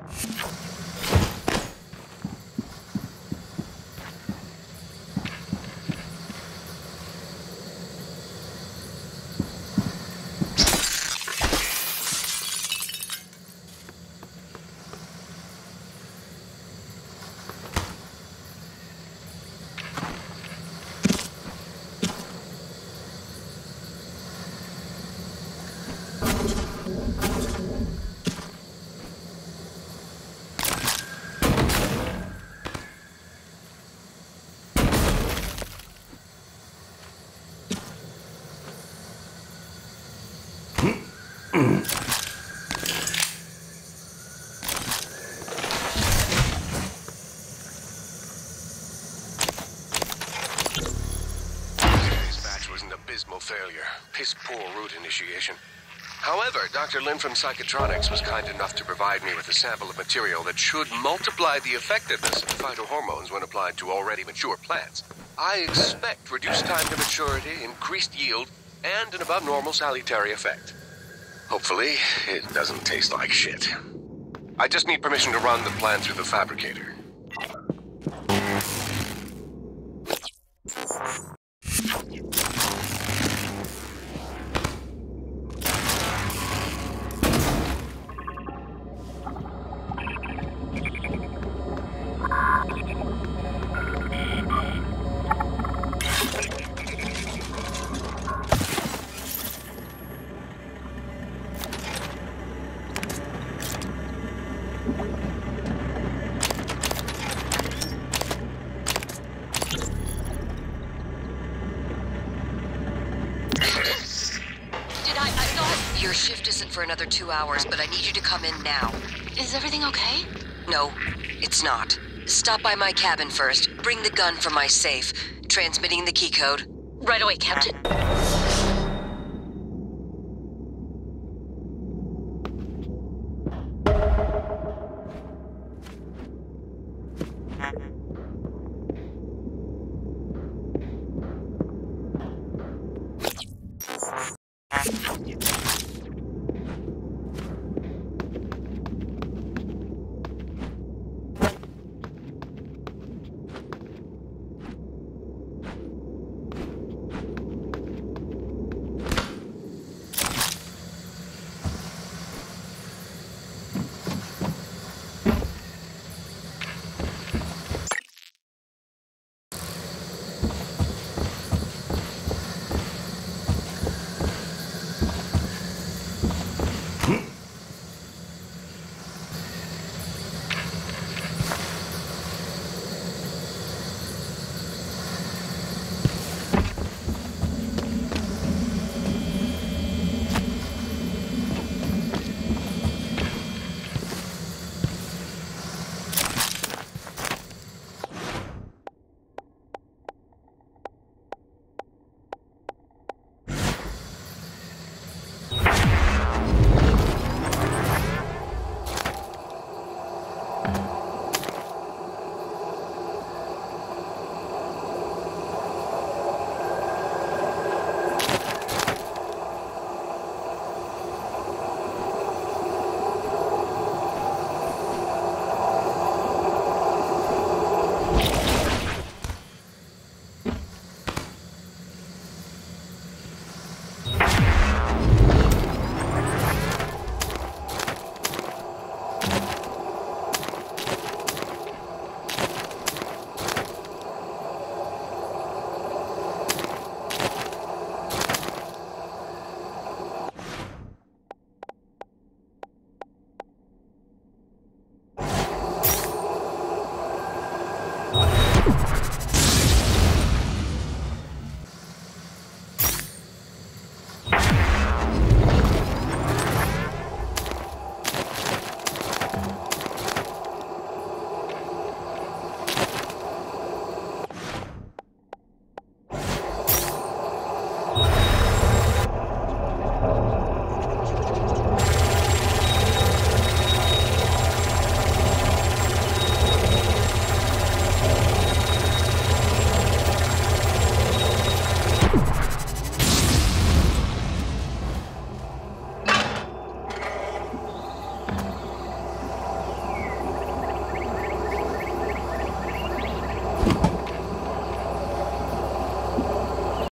Failure. Piss poor route initiation. However, Dr. Lin from Psychotronics was kind enough to provide me with a sample of material that should multiply the effectiveness of the phytohormones when applied to already mature plants. I expect reduced time to maturity, increased yield, and an above normal salutary effect. Hopefully, it doesn't taste like shit. I just need permission to run the plant through the fabricator. Your shift isn't for another 2 hours, but I need you to come in now. Is everything okay? No, it's not. Stop by my cabin first. Bring the gun from my safe. Transmitting the key code. Right away, Captain.